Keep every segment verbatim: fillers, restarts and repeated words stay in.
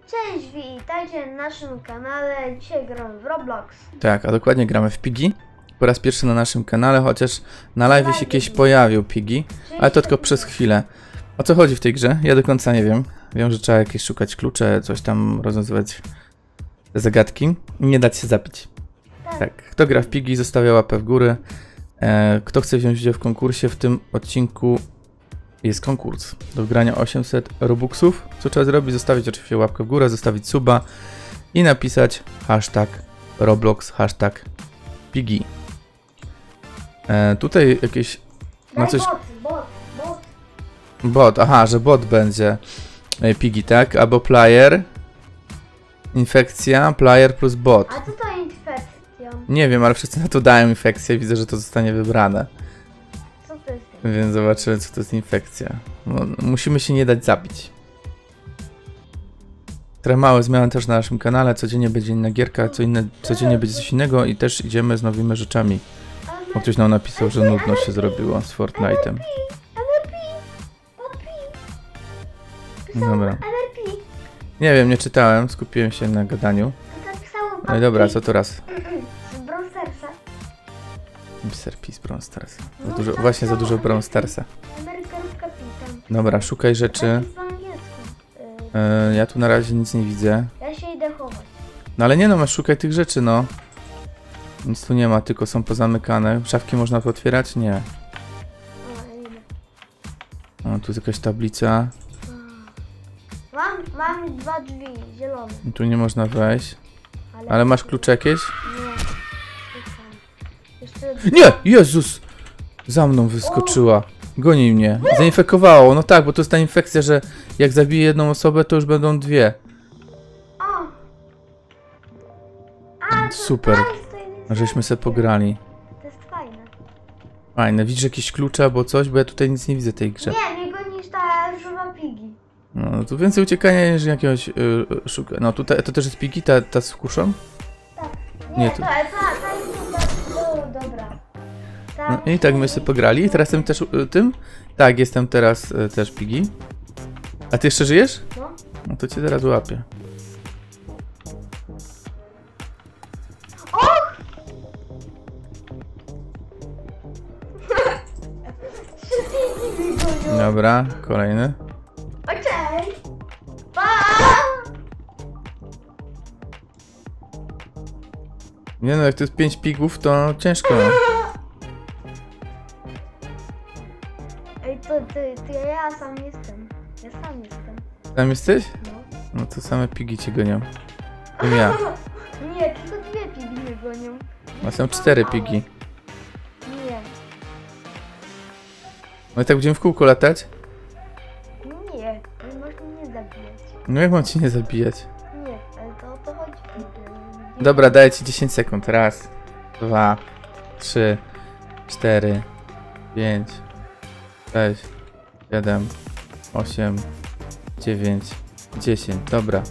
Cześć, witajcie na naszym kanale. Dzisiaj gramy w Roblox. Tak, a dokładnie gramy w Piggy. Po raz pierwszy na naszym kanale, chociaż na live się kiedyś pojawił Piggy, ale to tylko przez chwilę. O co chodzi w tej grze? Ja do końca nie wiem. Wiem, że trzeba jakieś szukać klucze, coś tam rozwiązywać te zagadki i nie dać się zabić. Tak. Tak, kto gra w Piggy, zostawia łapę w górę. E, kto chce wziąć udział w konkursie, w tym odcinku jest konkurs do wygrania osiemset robuxów. Co trzeba zrobić? Zostawić oczywiście łapkę w górę, zostawić suba i napisać hashtag Roblox, hashtag Piggy. E, tutaj jakieś... No coś... Bot, bot, bot. Bot, aha, że bot będzie e, Piggy, tak? Albo player, infekcja, player plus bot. A co to infekcja? Nie wiem, ale wszyscy na to dają infekcję. Widzę, że to zostanie wybrane. Co to jest? Więc zobaczymy, co to jest infekcja. No, musimy się nie dać zabić. Trochę małe zmiany też na naszym kanale. Codziennie będzie inna gierka, co inne, codziennie będzie coś innego i też idziemy z nowymi rzeczami. Bo ktoś nam napisał, że nudno się zrobiło z Fortnite'em. Dobra. Nie wiem, nie czytałem, skupiłem się na gadaniu. No i dobra, co teraz? Z Brawl Starsa. mister P z Brawl Starsa. Za dużo, właśnie za dużo Brawl Starsa. Amerykanówka Pitam. Dobra, szukaj rzeczy. Po angielsku. E, ja tu na razie nic nie widzę. Ja się idę chować. No ale nie no, masz szukaj tych rzeczy, no. Nic tu nie ma, tylko są pozamykane. Szafki można tu otwierać? Nie. O, ja idę. O, tu jest jakaś tablica. Mam, mam dwa drzwi, zielone. Tu nie można wejść. Ale masz klucze jakieś? Nie. Jeszcze... Nie! Jezus! Za mną wyskoczyła. Goni mnie. Zainfekowało. No tak, bo to jest ta infekcja, że jak zabiję jedną osobę, to już będą dwie. O! A, to Super. to jest, to jest... Żeśmy sobie pograli. To jest fajne. Fajne. Widzisz jakieś klucze albo coś? Bo ja tutaj nic nie widzę w tej grze. Nie, mnie gonisz ta różowa Piggy. No, tu więcej uciekania niż jakiegoś yy, szuka. No tutaj to też jest Piggy, ta, ta z kuszą? Tak. Nie, Nie, nie tu- to, ta, ta jest do, dobra. Ta, No i tak my sobie pograli. Teraz jestem też y, tym? Tak, jestem teraz y, też Piggy. A ty jeszcze żyjesz? No. No to cię teraz łapię. Och! Wszystkie Piggy gonią. Dobra, kolejny. Okej. Pa! Nie no, jak to jest pięć pigów, to ciężko. Ej, to, to, to ja sam jestem. Ja sam jestem. Tam jesteś? No. No to same pigi cię gonią. I ja. Nie, tylko dwie Piggy mnie gonią. A są cztery pigi. Nie. No i tak będziemy w kółko latać? Nie, nie można mnie zabijać. No jak mam cię nie zabijać? Nie, ale to o to chodzi. Nie- Dobra, daję ci dziesięć sekund. Raz, dwa, trzy, cztery, pięć, sześć, siedem, osiem, dziewięć, dziesięć. Dobra.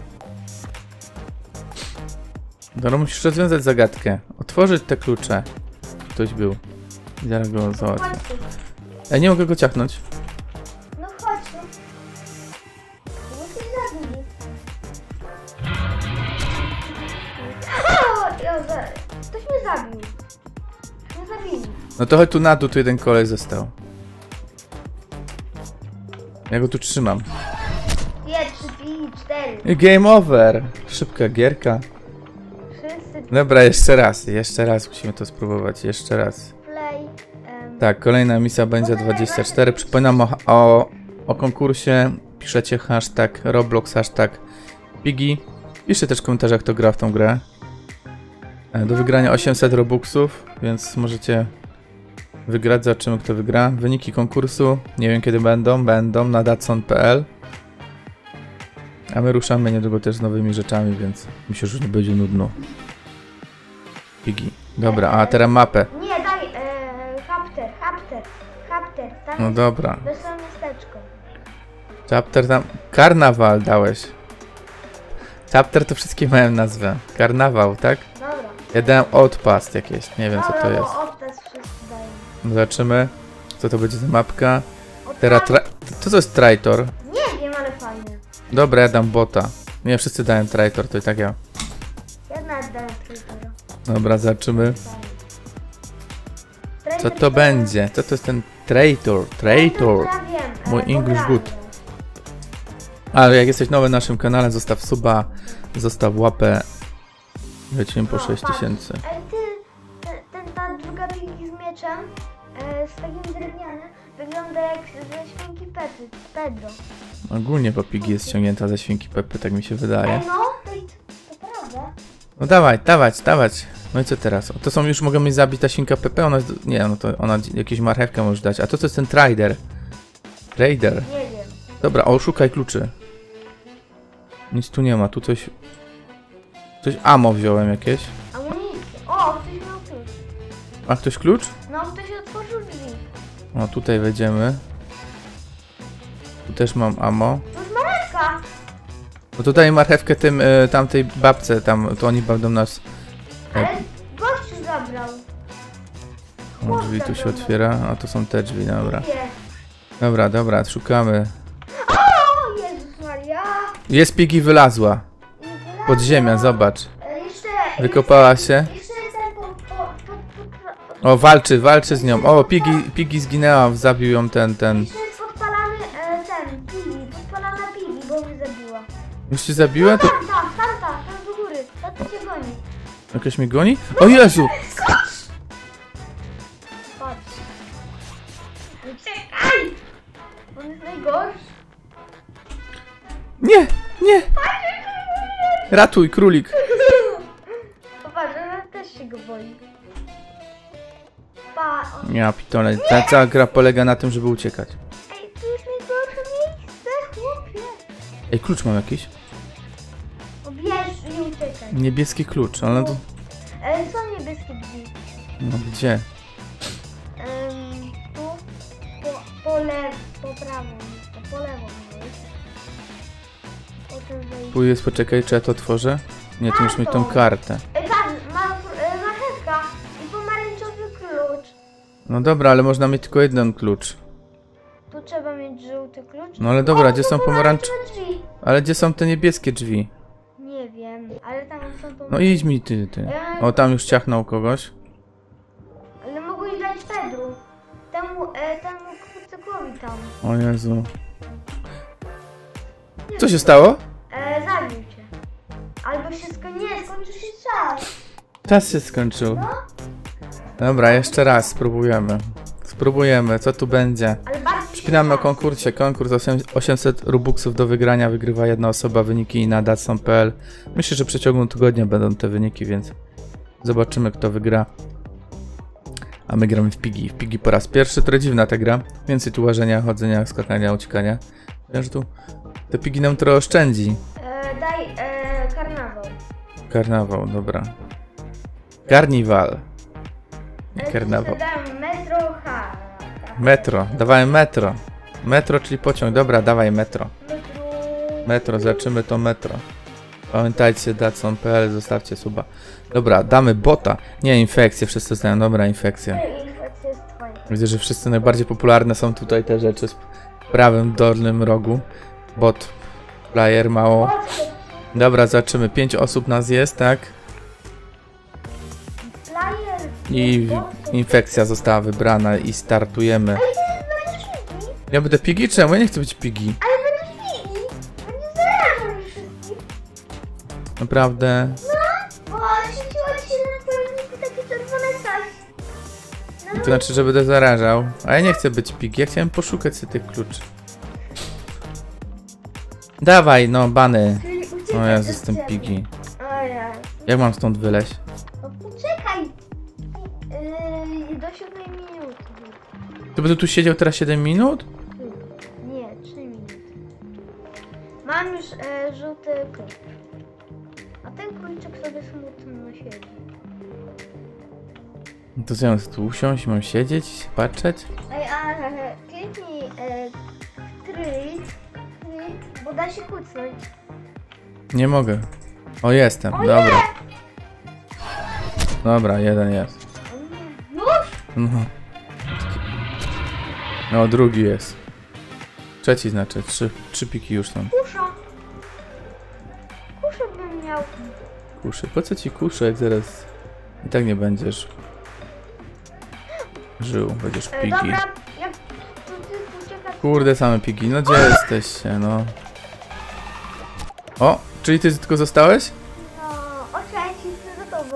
Dobra, musisz rozwiązać zagadkę. Otworzyć te klucze. Ktoś był. I zaraz go załatwię. Chodź tu. Ja nie mogę go ciachnąć. No chodź tu. Musisz zabić. O, ja za- Ktoś mnie zabił. Mnie zabili. No to chodź tu na dół, tu jeden kolej został. Ja go tu trzymam. Dwie, trzy, pięć, cztery. I game over! Szybka gierka. Wszyscy Dobra, jeszcze raz, jeszcze raz musimy to spróbować, jeszcze raz. play. em, Tak, kolejna misja będzie dwadzieścia cztery. Przypominam o, o, o konkursie. Piszecie hashtag Roblox, hashtag Piggy. Piszcie też w komentarzach, kto gra w tą grę. E, Do wygrania osiemset robuxów, więc możecie wygrać, zobaczymy kto wygra. Wyniki konkursu, nie wiem kiedy będą, będą na datson kropka p l. A my ruszamy niedługo też z nowymi rzeczami, więc myślę, że już nie będzie nudno. Piggy. Dobra, a teraz mapę. Nie, daj. E, hapter, hapter, hapter. Tam No jest dobra. wesołe miasteczko. Chapter tam... Karnawal dałeś. Chapter to wszystkie mają nazwę. Karnawał, tak? Dobra. Ja dałem Outpost jakieś, nie wiem co to Dobra, jest. bo obtes wszyscy dają. Zobaczymy, co to będzie za mapka. O, Teraz tak. tra... To co jest Traitor? Nie wiem, ale fajnie. Dobra, ja dam bota. Nie, wszyscy dałem traitor, to i tak ja. Ja nawet dałem traitora. Dobra, zobaczymy. Co Traitor to będzie? Co to jest ten traitor? Traitor. Ja wiem. Mój e, English pobrałem. good. Ale jak jesteś nowy na naszym kanale, zostaw suba, zostaw łapę. Lecimy po No, sześć patrz. tysięcy. Ej, ty, ten, ten, ta druga pigi z mieczem, e, z takim drewnianym, wygląda jak ze świnki Pepy, Pedro. Ogólnie po pigi jest ściągnięta ze świnki Pepy, tak mi się wydaje. Ej, no, to, to prawda. No dawaj, dawać, dawać. No i co teraz? To są już mogą mieć zabić ta świnka Pepę? Ona jest, nie, no to ona jakieś marchewkę może dać. A to co jest ten trader? Trader. Nie wiem. Dobra, o, szukaj kluczy. Nic tu nie ma, tu coś... Coś ammo wziąłem jakieś. Amunicję. O, ktoś miał klucz. A ktoś klucz? No, ktoś otworzył drzwi. O, tutaj wejdziemy. Tu też mam ammo. To jest marewka. No tutaj marchewkę tym, y, tamtej babce, tam, to oni będą nas... Ale gościu zabrał. O, drzwi tu się otwiera, a to są te drzwi, dobra. Nie. Dobra, dobra, szukamy. O, Jezus Maria. Jest pigi, wylazła. Podziemia, zobacz. E, Jeszcze... Wykopała się. Jeszcze ten po... po, po, po, po O, walczy, walczy z nią. O, pigi, pigi zginęła, zabił ją ten, ten. Jeszcze jest podpalany e, ten, pigi, podpalana pigi, bo mnie zabiła. Już cię zabiła? To Tam, tam, tam, tam, tam do góry, tam cię goni. jakaś mnie goni? O Jezu! Patrz. Uciekaj! On jest najgorszy. Nie, nie! Ratuj, królik. Popatrz, ona też się go boi. Pa, on... Ja pitole, ta cała gra polega na tym, żeby uciekać. Ej, tu jest najgorsze miejsce, chłopie. Ej, klucz mam jakiś? Obierz i uciekaj. Niebieski klucz, ale to... E, są niebieskie drzwi. No gdzie? Ym, tu, po, po lewo, po prawo, to po lewo jest. Potem wejść. Tu jest, poczekaj, czy ja to otworzę? Nie, tu muszę mieć tą kartę. Ej, patrz, ma e, marchewka i pomarańczowy klucz. No dobra, ale można mieć tylko jeden klucz. Tu trzeba mieć żółty klucz. No ale dobra, O, gdzie tu są pomarańczowe? pomarańczowe drzwi. Ale gdzie są te niebieskie drzwi? Nie wiem, ale tam są pomarańczowe. No idź mi ty, ty. O, tam już ciachnął kogoś. Ale mogłeś dać Pedru. Temu, e, temu kucykowi tam. O Jezu. Co się stało? E, zabił cię. Albo się sko... Nie, skończy się czas. Czas się skończył. Dobra, jeszcze raz spróbujemy. Spróbujemy, co tu będzie. Ale bardzo się Przypinamy o czas. konkursie. Konkurs osiemset rubuksów do wygrania. Wygrywa jedna osoba. Wyniki na datson kropka p l. Myślę, że w przeciągu tygodnia będą te wyniki, więc zobaczymy, kto wygra. A my gramy w pigi. W pigi po raz pierwszy. To dziwna ta gra. Więcej tu łażenia, chodzenia, skakania, uciekania. Wiem, że tu te pigi nam trochę oszczędzi. E, daj e, karnawał. Karnawał, dobra. Karniwal. Nie E, karnawał. Dałem metro H. Metro, dawałem metro. Metro, czyli pociąg. Dobra, dawaj metro. Metro. Metro, zobaczymy to metro. Pamiętajcie, datson kropka p l, zostawcie suba. Dobra, damy bota. Nie, infekcję, wszyscy znają. Dobra, infekcja. Infekcja jest twoja. Widzę, że wszyscy najbardziej popularne są tutaj te rzeczy w prawym dolnym rogu. Bot, player, mało. Dobra, zobaczymy. Pięć osób nas jest, tak? Flyer. I infekcja została wybrana i startujemy. Ja będę pigi? Czemu? Ja nie chcę być pigi. Ale będziesz pigi. Będziesz zarażał ich wszystkich. Naprawdę. No, bo świeciło ci się na twoim takie czerwone coś. To znaczy, że będę zarażał. A ja nie chcę być pigi. Ja chciałem poszukać sobie tych kluczy. Dawaj, no, bany. Czyli uciekaj O, ja od jestem ciebie. pigi. Ojej. Jak mam stąd wyleźć? No poczekaj. Yy, do siódmej minuty. To będę tu siedział teraz siedem minut? Nie, trzy minuty. Mam już e, żółty klucz. A ten króliczek sobie smutno siedzi. No to co, ja mam tu usiąść, mam siedzieć, patrzeć? Ej, a e, kliknij e, tryt, tryt, bo da się kucnąć. Nie mogę. O, jestem, O dobra. nie! Dobra, jeden jest. O nie. Już? No. No, drugi jest. Trzeci znaczy, trzy, trzy piki już są. Kusza. kuszy bym miał. Kuszy. Po co ci kuszy, jak zaraz i tak nie będziesz żył, będziesz E, pigi. dobra, jak to ty uciekasz... Kurde, same pigi. No gdzie jesteście, no? O, czyli ty tylko zostałeś? No, okej, jestem za tobą.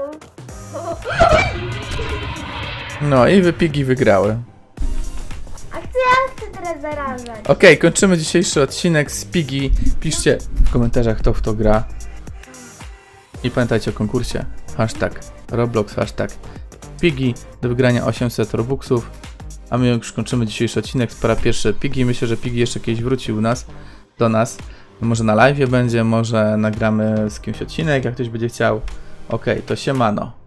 No i wy pigi wygrały. A chcę, ja chcę teraz zarażać. Okej, kończymy dzisiejszy odcinek z Pigi. Piszcie w komentarzach, kto w to gra. I pamiętajcie o konkursie. Hashtag Roblox, hashtag Pigi. Do wygrania osiemset robuxów. A my już kończymy dzisiejszy odcinek. Po raz pierwszy Pigi. Myślę, że Pigi jeszcze kiedyś wróci u nas, do nas. Może na live będzie, może nagramy z kimś odcinek, jak ktoś będzie chciał. Okej, to siemano.